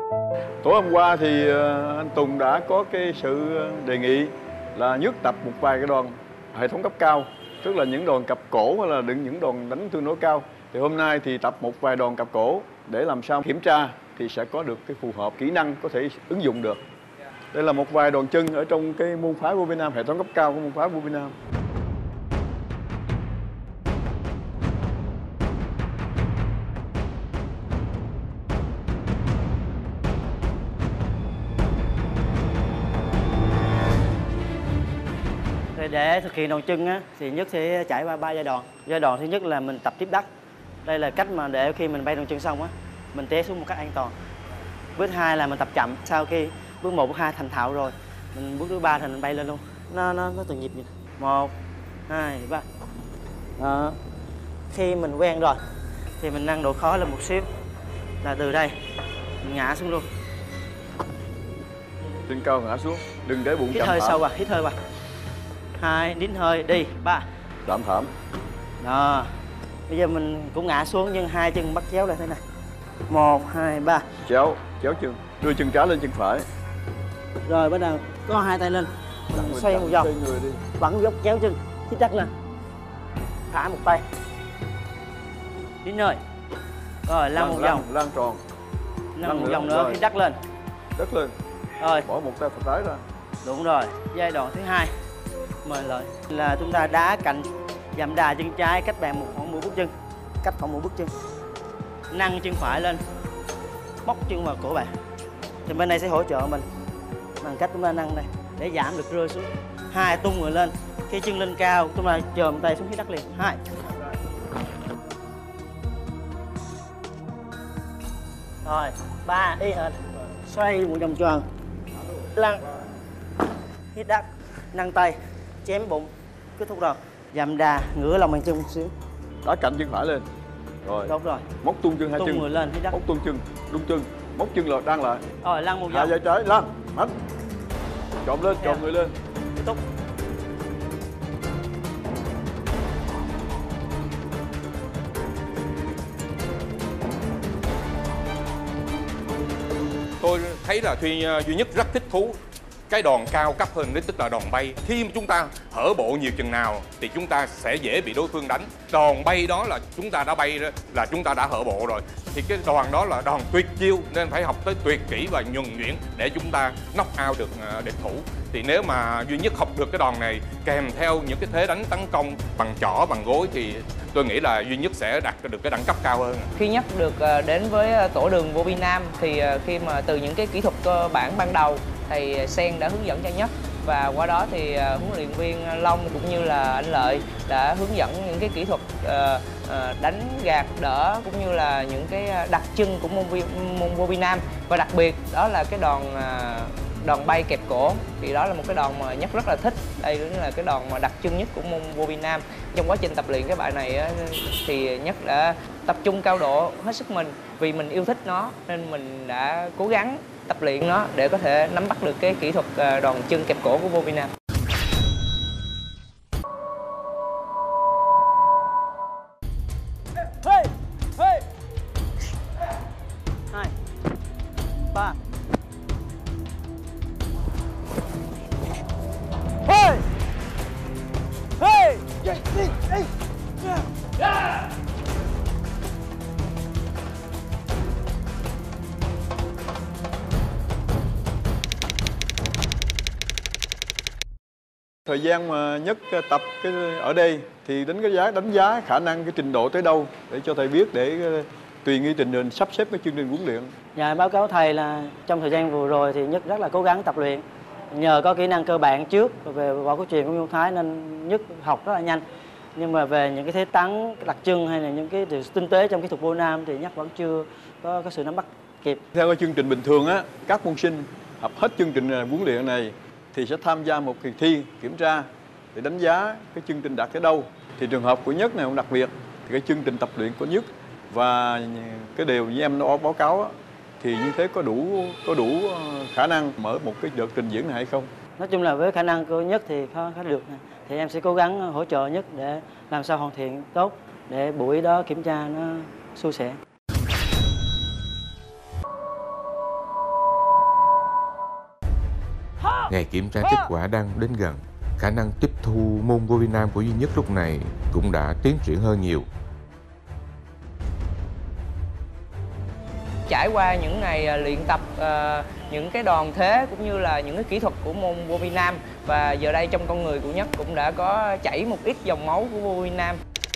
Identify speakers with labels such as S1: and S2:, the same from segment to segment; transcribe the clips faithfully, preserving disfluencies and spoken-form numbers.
S1: Tối hôm qua thì anh Tùng đã có cái sự đề nghị là Nhất tập một vài cái đòn hệ thống cấp cao, tức là những đòn cặp cổ hay là đựng những đòn đánh tương đối cao. Thì hôm nay thì tập một vài đòn cặp cổ để làm sao kiểm tra thì sẽ có được cái phù hợp kỹ năng có thể ứng dụng được. Đây là một vài đòn chân ở trong cái môn phái vô Việt Nam, hệ thống cấp cao của môn phái vô Việt Nam.
S2: Để thực hiện đòn chân á, thì Nhất sẽ trải qua ba giai đoạn. Giai đoạn thứ nhất là mình tập tiếp đất. Đây là cách mà để khi mình bay đòn chân xong á, mình té xuống một cách an toàn. Bước thứ hai là mình tập chậm. Sau khi bước một, bước hai thành thạo rồi, mình bước thứ ba thì mình bay lên luôn. Nó nó nó từng nhịp vậy. Một, hai, ba. Đó. Khi mình quen rồi thì mình nâng độ khó lên một xíu. Là từ đây mình ngã xuống luôn.
S1: Trên cao ngã xuống, đừng để bụng
S2: hít
S1: chạm
S2: hơi
S1: thảm.
S2: sâu vào, hít hơi vào. Hai, nín hơi, đi, ba.
S1: Chạm thảm.
S2: Đó. Bây giờ mình cũng ngã xuống nhưng hai chân bắt chéo lại thế này. Một, hai, ba.
S1: Chéo, chéo chân. Đưa chân trái lên chân phải.
S2: Rồi bắt đầu có hai tay lên. Mình xoay một vòng. Vẫn dốc chéo chân, hít đất lên. Thả một tay. Nín hơi. Rồi lăn một vòng.
S1: Lăn tròn.
S2: Lăn một vòng nữa, hít đất lên.
S1: Đất lên.
S2: Rồi.
S1: Bỏ một tay phải ra.
S2: Đúng rồi. Giai đoạn thứ hai mời lại là chúng ta đá cạnh dậm đà chân trái cách bạn một khoảng mười bước chân, cách khoảng một bước chân, nâng chân phải lên, móc chân vào cổ bạn. Thì bên này sẽ hỗ trợ mình bằng cách chúng ta nâng đây để giảm được rơi xuống. Hai, tung người lên. Khi chân lên cao chúng ta chồm tay xuống hít đất liền. Hai. Rồi ba, y hệt, xoay một vòng tròn, lăn, hít đất, nâng tay, chém bụng, kết thúc rồi. Dậm đà, ngửa lòng bàn chân một xíu.
S1: Đá cạnh chân phải lên. Rồi.
S2: Đúng rồi.
S1: Móc tung chân hai
S2: tung
S1: chân.
S2: Tung người lên, hít đất.
S1: Móc tung chân, đung chân, móc chân là đang lại.
S2: Rồi lăn một vòng.
S1: Hai vai trái, lăn, mạnh. Trộn lên, trộn người lên.
S2: Kết thúc.
S3: Tôi thấy là Duy, duy Nhất rất thích thú cái đòn cao cấp hơn, đấy tức là đòn bay. Khi mà chúng ta hở bộ nhiều chừng nào thì chúng ta sẽ dễ bị đối phương đánh. Đòn bay đó là chúng ta đã bay là chúng ta đã hở bộ rồi. Thì cái đòn đó là đòn tuyệt chiêu nên phải học tới tuyệt kỹ và nhuần nhuyễn để chúng ta knock out được địch thủ. Thì nếu mà Duy Nhất học được cái đòn này kèm theo những cái thế đánh tấn công bằng chỏ, bằng gối thì tôi nghĩ là Duy Nhất sẽ đạt được cái đẳng cấp cao hơn.
S4: Khi Nhất được đến với tổ đường vô Việt Nam thì khi mà từ những cái kỹ thuật cơ bản ban đầu thầy Sen đã hướng dẫn cho Nhất, và qua đó thì huấn luyện viên Long cũng như là anh Lợi đã hướng dẫn những cái kỹ thuật đánh gạt đỡ cũng như là những cái đặc trưng của môn môn vô Việt Nam, và đặc biệt đó là cái đòn đòn bay kẹp cổ. Thì đó là một cái đòn mà Nhất rất là thích. Đây cũng là cái đòn mà đặc trưng nhất của môn vô Việt Nam. Trong quá trình tập luyện cái bài này thì Nhất đã tập trung cao độ hết sức mình, vì mình yêu thích nó nên mình đã cố gắng tập luyện nó để có thể nắm bắt được cái kỹ thuật đòn chân kẹp cổ của vô Việt Nam.
S2: Hey, hey. Hai, ba. Hey, hey, hey, hey, yeah.
S1: Thời gian mà Nhất tập cái ở đây thì đánh cái giá đánh giá khả năng cái trình độ tới đâu để cho thầy biết, để tùy nghi tình hình sắp xếp cái chương trình huấn luyện.
S2: Dạ, báo cáo thầy là trong thời gian vừa rồi thì Nhất rất là cố gắng tập luyện. Nhờ có kỹ năng cơ bản trước về võ cổ truyền của môn Thái nên Nhất học rất là nhanh. Nhưng mà về những cái thế tấn đặc trưng hay là những cái điều tinh tế trong kỹ thuật vô Nam thì Nhất vẫn chưa có, có sự nắm bắt kịp.
S1: Theo cái chương trình bình thường á, các môn sinh học hết chương trình huấn luyện này thì sẽ tham gia một kỳ thi kiểm tra để đánh giá cái chương trình đạt tới đâu. Thì trường hợp của Nhất này cũng đặc biệt, thì cái chương trình tập luyện của Nhất và cái điều như em đã báo cáo á, thì như thế có đủ có đủ khả năng mở một cái đợt trình diễn này hay không?
S2: Nói chung là với khả năng của Nhất thì khá, khá được. Thì em sẽ cố gắng hỗ trợ Nhất để làm sao hoàn thiện tốt để buổi đó kiểm tra nó suôn sẻ.
S5: Ngày kiểm tra kết quả đang đến gần. Khả năng tiếp thu môn vô vi nam của Duy Nhất lúc này cũng đã tiến triển hơn nhiều.
S4: Trải qua những ngày luyện tập uh, những cái đòn thế cũng như là những cái kỹ thuật của môn vô vi nam, và giờ đây trong con người của Nhất cũng đã có chảy một ít dòng máu của vô vi nam.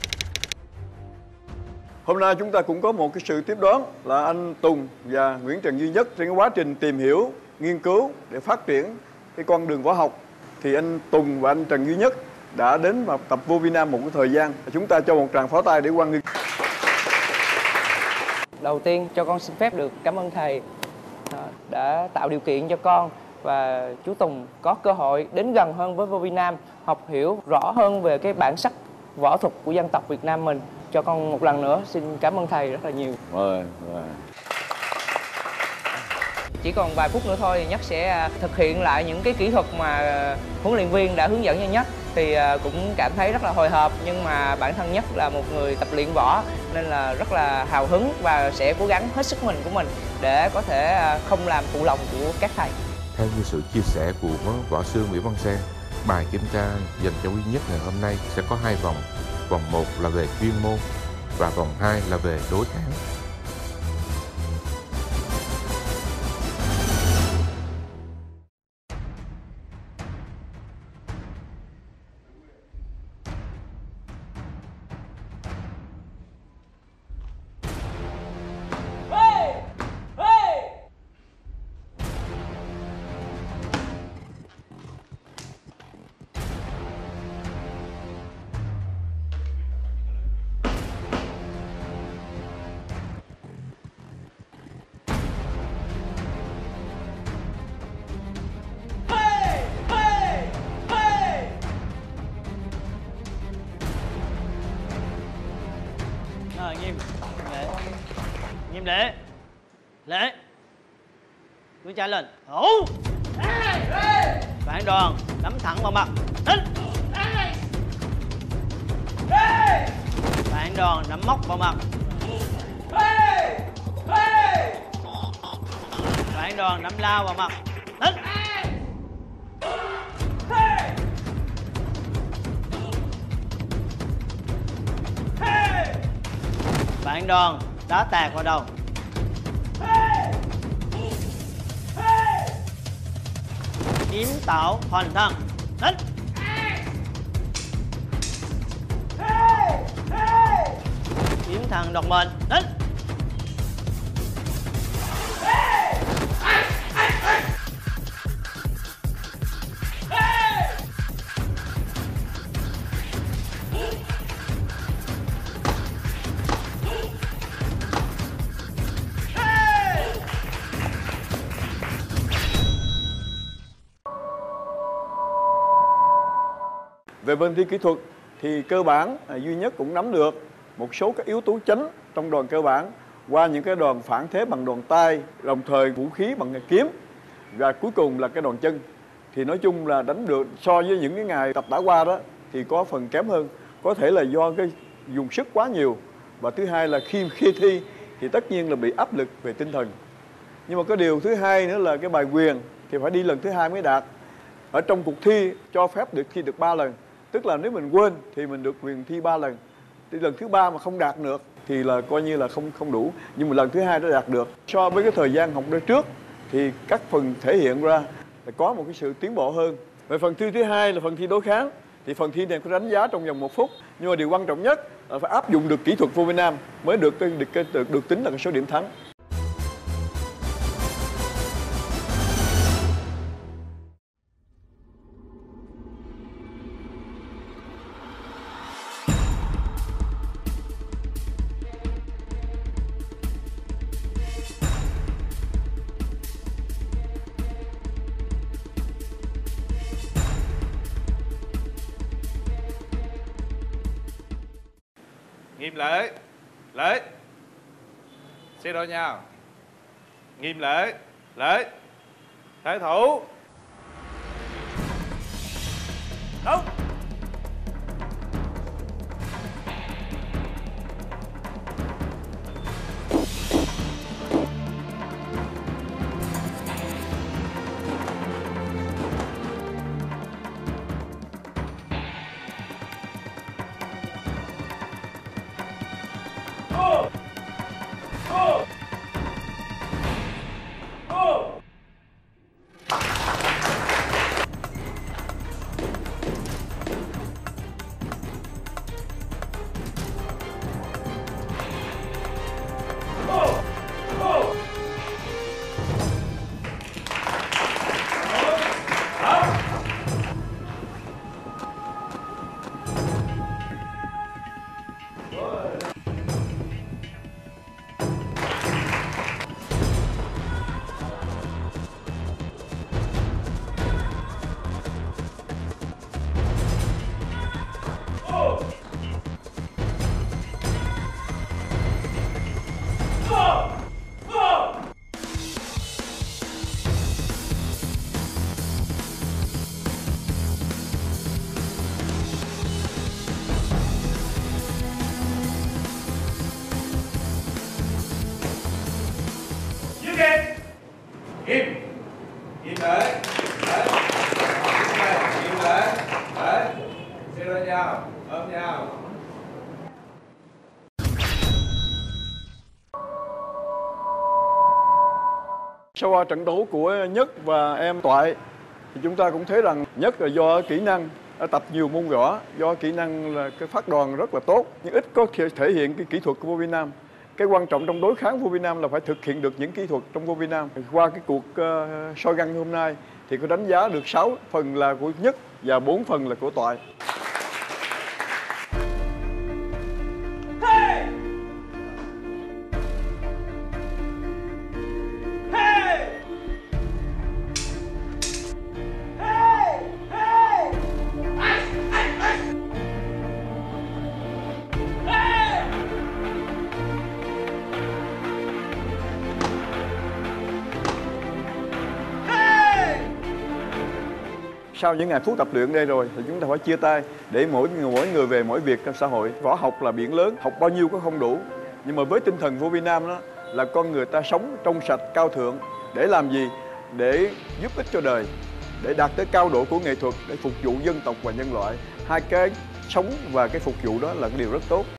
S1: Hôm nay chúng ta cũng có một cái sự tiếp đón là anh Tùng và Nguyễn Trần Duy Nhất. Trên cái quá trình tìm hiểu, nghiên cứu để phát triển cái con đường võ học, thì anh Tùng và anh Trần Duy Nhất đã đến và tập vô vi nam một cái thời gian. Chúng ta cho một tràng pháo tay để hoan nghênh.
S4: Đầu tiên cho con xin phép được cảm ơn thầy đã tạo điều kiện cho con và chú Tùng có cơ hội đến gần hơn với vô vi nam, học hiểu rõ hơn về cái bản sắc võ thuật của dân tộc Việt Nam mình. Cho con một lần nữa xin cảm ơn thầy rất là nhiều.
S1: Rồi, rồi.
S4: Chỉ còn vài phút nữa thôi thì Nhất sẽ thực hiện lại những cái kỹ thuật mà huấn luyện viên đã hướng dẫn cho Nhất. Thì cũng cảm thấy rất là hồi hộp, nhưng mà bản thân Nhất là một người tập luyện võ nên là rất là hào hứng và sẽ cố gắng hết sức mình của mình để có thể không làm phụ lòng của các thầy.
S5: Theo như sự chia sẻ của võ sư Nguyễn Văn Sen, bài kiểm tra dành cho Duy Nhất ngày hôm nay sẽ có hai vòng. Vòng một là về chuyên môn và vòng hai là về đối kháng.
S2: Rồi, nghiêm lễ, nghiêm lễ, lễ, cứ chạy lên, thủ, phản đòn, đấm thẳng vào mặt, đánh, phản đòn, đấm móc vào mặt, phản đòn, đấm lao vào mặt, đánh. Phản đòn, đá tạt vào đầu. Kiếm tạo hoàn thân. Đánh. Kiếm thằng độc mệnh. Đánh.
S1: Về bên thi kỹ thuật thì cơ bản Duy Nhất cũng nắm được một số các yếu tố chính trong đòn cơ bản qua những cái đòn phản thế bằng đòn tay, đồng thời vũ khí bằng kiếm, và cuối cùng là cái đòn chân. Thì nói chung là đánh được so với những cái ngày tập đã qua đó thì có phần kém hơn. Có thể là do cái dùng sức quá nhiều, và thứ hai là khi khi thi thì tất nhiên là bị áp lực về tinh thần. Nhưng mà có điều thứ hai nữa là cái bài quyền thì phải đi lần thứ hai mới đạt. Ở trong cuộc thi cho phép được thi được ba lần, tức là nếu mình quên thì mình được quyền thi ba lần. Thì lần thứ ba mà không đạt được thì là coi như là không không đủ, nhưng mà lần thứ hai đã đạt được. So với cái thời gian học đời trước thì các phần thể hiện ra là có một cái sự tiến bộ hơn. Về phần thi thứ hai là phần thi đối kháng, thì phần thi này có đánh giá trong vòng một phút, nhưng mà điều quan trọng nhất là phải áp dụng được kỹ thuật vô vi nam mới được được, được, được tính là cái số điểm thắng.
S3: Nghiêm lễ, lễ, xe đôi nhau. Nghiêm lễ, lễ, thể thủ. Đúng. Im. Im lại. Đấy. Im lại. Đấy. Xe lên nhau, ôm nhau.
S1: Sau qua trận đấu của Nhất và em Toại thì chúng ta cũng thấy rằng Nhất là do kỹ năng, đã tập nhiều môn võ, do kỹ năng là cái phát đòn rất là tốt, nhưng ít có thể thể hiện cái kỹ thuật của vô vi nam. Cái quan trọng trong đối kháng vô vi nam là phải thực hiện được những kỹ thuật trong vô vi nam. Qua cái cuộc uh, soi găng hôm nay thì có đánh giá được sáu phần là của Nhất và bốn phần là của Toại. Sau những ngày phút tập luyện đây rồi thì chúng ta phải chia tay để mỗi người mỗi người về mỗi việc trong xã hội. Võ học là biển lớn, học bao nhiêu cũng không đủ. Nhưng mà với tinh thần vô vi nam đó là con người ta sống trong sạch cao thượng để làm gì? Để giúp ích cho đời, để đạt tới cao độ của nghệ thuật, để phục vụ dân tộc và nhân loại. Hai cái sống và cái phục vụ đó là cái điều rất tốt.